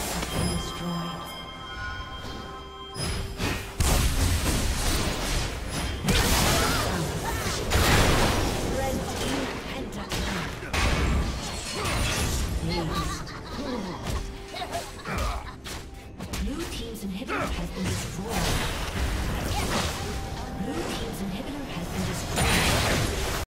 has been destroyed. Red team Pentakill. Blue team's inhibitor has been destroyed. Blue team's inhibitor has been destroyed.